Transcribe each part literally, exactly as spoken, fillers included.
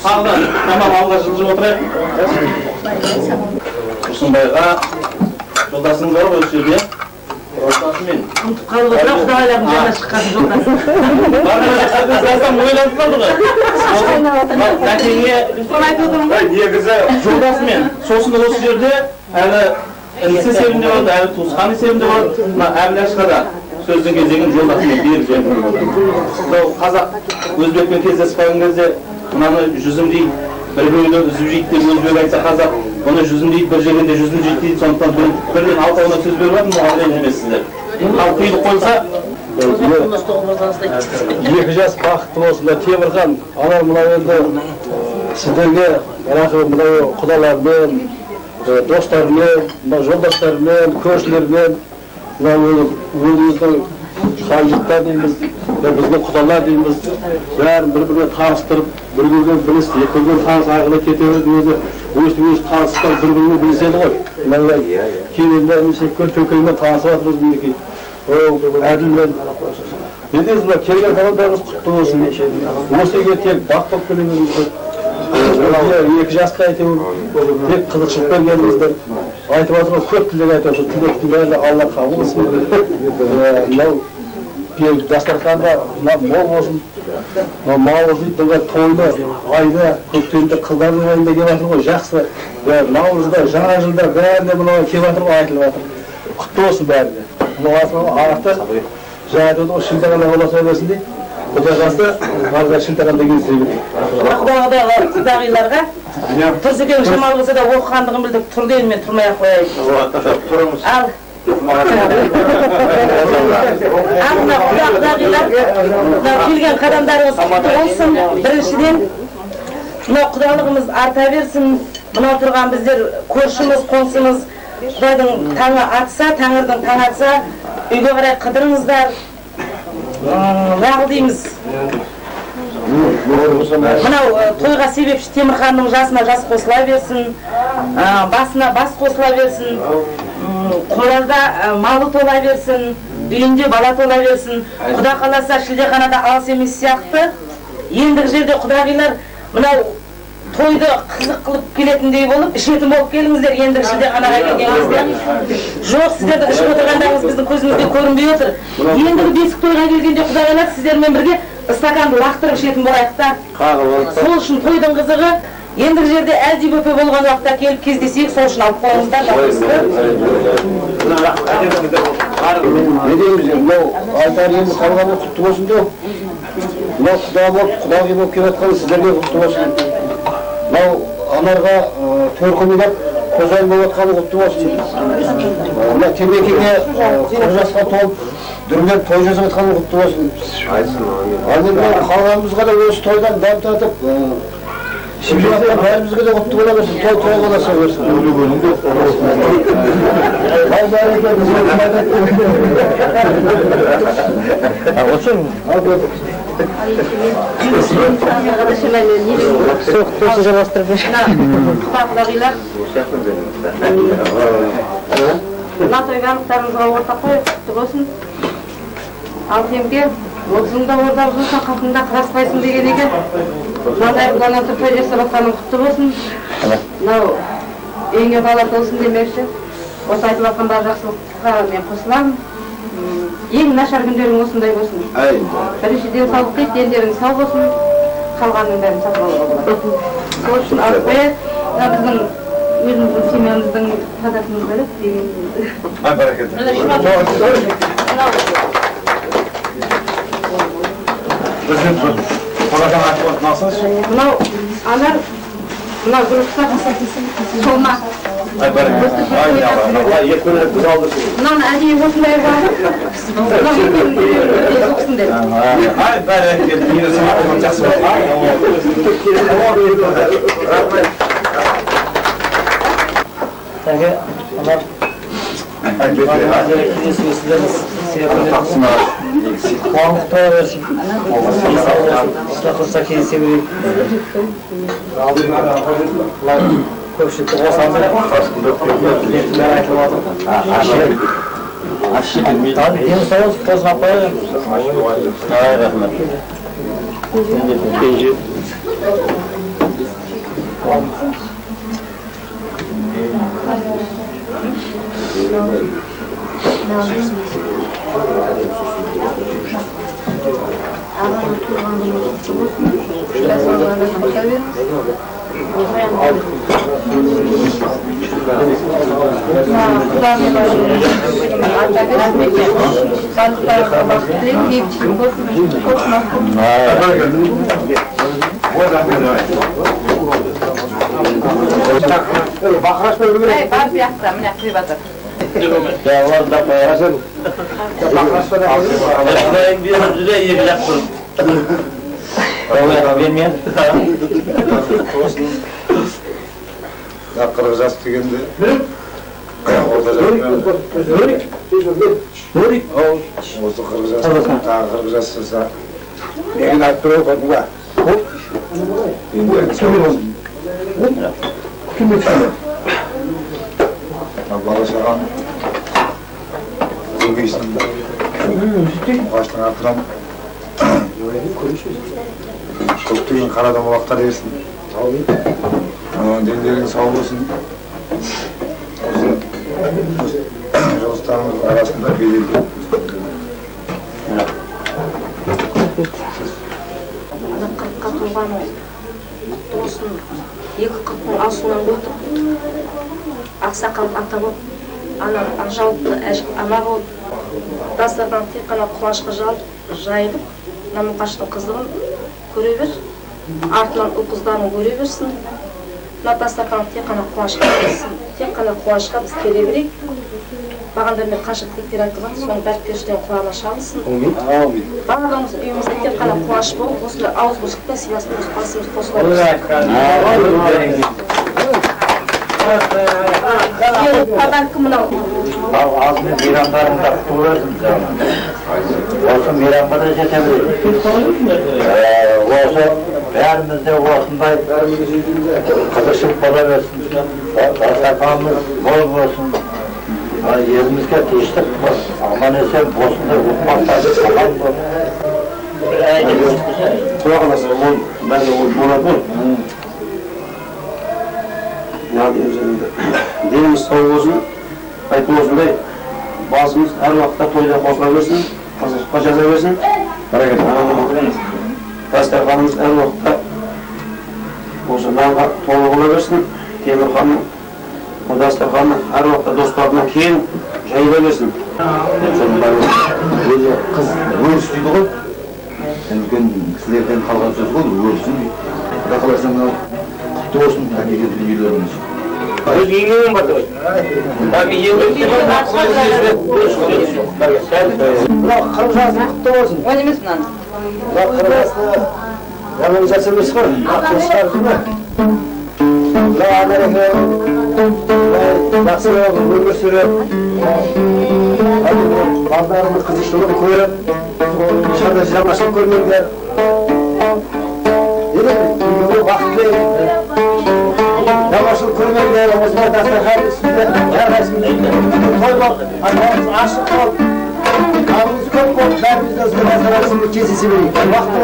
тағы да тамақ алға жылжып отырайық. Тұрсынбайға жолдасың бар ғой осы жерде. Жолдасымен. Ұмытып қалып отыра құдағайлардың жаңа шыққан жолдасы. Барған ойланып қалды ғой. Нәтеңе негізі жолдасымен. Сосын осы жерде әлі інісі есебінде болады, әлі туысқан есебінде болады. Мына Әбіләшқа да сөздің кезегін жолдасымен беріп жіберді. Қазақ өзбекпен кездесіп қалған кезде мынаны жүзім дейді, бір біреуді үзіп жейді деп өзбек айтса қазақ, оны жүзім дейді, бір жегенде жүзім жейді дейді. Сондықтан бірден алтауына сөз беріп жатырмын, оған ренжімейсіздер. Ал тыйылып қойса екі жас бақытты болсындар. Темірхан, анар мынау енді сіздерге рахмет, мынау құдалармен, достармен, жолдастармен, көршілермен, мынау өзіміздің ханжықтар дейміз, біздің құдалар дейміз, бәрін бір-біріне таныстырып, бір-біріне білісті, екілген таныс ағылы кетеміз, өзі өз-өз таныстықтан бір-біріне біліседі ғой. Кейінлеріміз еккөл төкеймен танысып атырыз мінекей. Әділмен. Едіңіз мына келген қаландарыңыз құтты болсын. Осы еге тек бақ болып келеміз. Екі жасқа айтып, тек қызықшылықпен келіңіздер. Айтып атырған көп тілек айтып, тілектің бәрі Алла қабыл қылсын. Дастарханда мол болсын. Наурыз дейді, тойды, айды, көктемде қыздардың айында келіп жатыр ғой, жақсы. Наурызда, жаңа жылда бәріне бұнға келіп жатыр ғой, айтылып жатыр. Құтты болсын бәріне. Бұның асылы арақта жаңа деді ғой, шілдеғана оласа берсін дейді. Құдай қаласа, арғы шілдеғанда келсейді. Құдағыдағы құдағиларға Тұрсекең шамал болса да оқығандығын білдік, тұр дейін мен тұрмай-ақ қояйын. Ал Ағына құдағилар, келген қадамдарыңыз құтты болсын. Біріншіден, мынау құдалығымыз арта берсін. Мынау тұрған біздер көршіміз, қонсымыз, Құдайдың таңы атса, Тәңірдің таң атса, үйге қарай қыдырыңыздар. Рағыл дейміз. Мынау тойға себепші Темірханның жасына жас қосыла берсін, басына бас қосыла берсін, қоралда малы тола берсін, үйінде бала тола берсін. Құда қаласа шілдеханада алыс емес сияқты. Ендігі жерде құдағилар мынау тойды қызық қылып келетіндей болып, ішетін болып келіңіздер ендігі шілдеханаға келген кезде. Жоқ, сіздерді ішіп отырғандарыңыз біздің көзімізге көрінбей отыр. Ендігі бесік тойға келгенде құдағилар сіздермен бірге стаканды лақтырып ішетін болайықта. Сол үшін тойдың қызығы ендігі жерде әлде бөпе болған уақытта келіп кездесейік, сол үшін алып қойыңыздар. Не дейміз, мынау айтар енді қалғаны құтты болсын деп. Мынау құда болып, құдағи болып келіп жатқан сіздерге құтты болсын. Мынау анарға төркін деп қожайын болып жатқаны құтты болсын. Мына темекеге қырық жасқа толып дүрлеп той жасап жатқаны құтты болсын. Ал енді қалғанымызға да осы тойдан дәм татып, шимжақтан бәрімізге де құтты бола берсін, той той боласа берсін. Ал бәрекелді Olsun. Soğuk tozu жалғастырып бер. Құдағилар, мына той барлықтарыңызға ортақ қой, құтты болсын. Ал темке, отызыңда орда болса, қасында қыраспайсың деген екен. Мынандай бұлана тұр той жасап жатқаның құтты болсын. Мынау үйіңе бала толсын демекші. Осы айтып жатқан бар жақсылыққа мен қосыламын. Ең нашар күндерің осындай болсын. Біріншіден саулық дейді, дендерің сау болсын. Қалғанның бәрін сатып алуға болады. Сол үшін алып қояды. Біздің өзіміздің семьямыздың қазатымыз бөліп деген. Ай, бәрекелді. Мынау анар, мынау дұрыстап солма. Ай, бәрекелді. Ай, екі күнлік біз алдырсын. Мынаны әдейі осындай бағып, мынау екеуін соқсын деді. Ай, бәрекелді. Мені сағатымын жақсы болған. Тәге, анар қуанып тоя берсін. Қылса келсе берейік. Көпшілікті қосамыз. Ертілер айтылып атыр. Дені соғыз, қозғап қойып. Ай, рахмет. қырық жас дегенде орта жаспен осы қырық жас тағы қырық жас жаса деген айтып тұр ғой ба бала шағам көбейсін ағаштың артынан көптеген қара домалақтар ерсін дендерің сау болсын осы жұмыстарымыздың арасында беделді қырыққа толған досым екі қырықтың асынан өтіп ақсақал ата болып анам жауапты ана болып дастархан тек қана қуанышқа жайылып намуқаштың қызығын көре бер артынан ұл қыздарың көре берсін мына дастархан тек қана қуанышқа келсін тек қана қуанышқа біз келе берейік бағанда мен қанша тілектер айтып жатыр соның бәрі періштенің құлағына шалынсын барлығымыз үйімізде тек қана қуаныш болып осындай ауыз бұлшықта сыйласымыз басымыз қосыла подарка мынау алдымен мейрамдарыңды құтты болсын осы мейрамға да жете берейік осы бәрімізде осындай қызықшылық бола берсін дастарханымыз мол болсын елімізге тыныштық аман есен осындай ұрпақтарды аман болып құдай қаласа ол бәрі ол болады ғой деніміз сау болсын айтып осындай басымыз әр уақытта тойда қосыла берсін қызыққа жаза берсін дастарханымыз әр уақытта осы нанға толы бола берсін темірханның дастарханы әр уақытта достарына кең жайыла берсін өзі қыз өріс дейді ғой үлкен кісілерден қалған сөз ғой өрісін құдай қаласа мынау құтты болсын әкелген дүниелеріңіз өз еңбегің бар ғой мынау қырық жасың құтты болсын он емес мынаны мынау қырық жасты жаман жас емес қой ақыл шығарып ма мынау америка жақсы өмір сүріп балдарының қызықшылығын көріп ешқандай жаманшылық көрмеңдер уақытты жаманшылық көрмеңдер осындай дастархан үстінде әрқайсымыз той болып арқамыз ашық болып қабылымыз көп болып бәріміз осындай дастархан үстінде кездесе берейік уақытты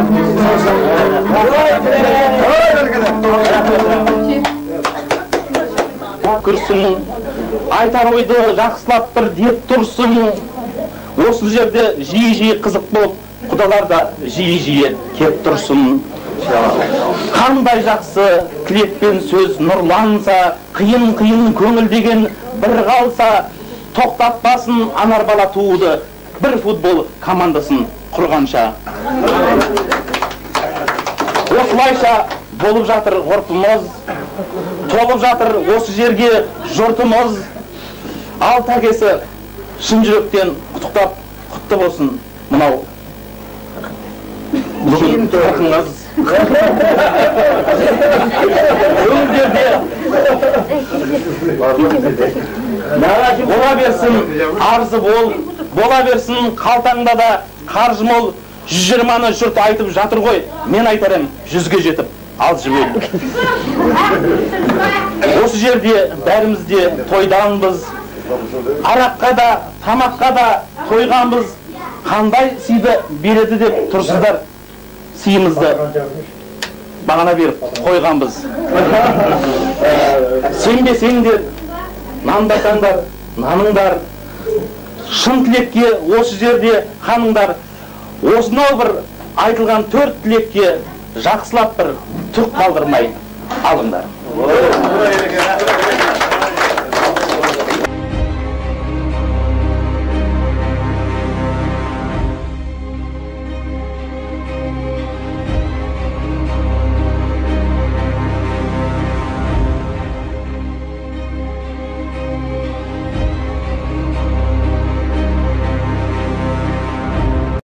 болдырайық күрсін айтар ойды жақсылап бір деп тұрсын осы жерде жиі-жиі қызық болып құдалар да жиі-жиі кеп тұрсын қандай жақсы тілекпен сөз нұрланса қиын-қиын көңіл деген бір қалса тоқтатпасын анар бала туды бір футбол командасын құрғанша осылайша болып жатыр ғұрпымыз толып жатыр осы жерге жұртымыз ал тәкесі шын жүректен құттықтап құтты болсын мынау бүгін тойыңыз өңдерде бола берсін арзы бол бола берсін қалтаңда да қаржы мол жүз жиырманы жұрт айтып жатыр ғой мен айтарым жүзге жетіп ал жібер осы жерде бәріміз де тойданбыз араққа да тамаққа да тойғанбыз қандай сыйды береді деп тұрсыздар сыйымызды бағана беріп қойғанбыз. Сенбесеңдер, нандасаңдар, наныңдар, шын тілекке осы жерде қаныңдар. Осынау бір айтылған төрт тілекке жақсылап бір түк қалдырмай алыңдар.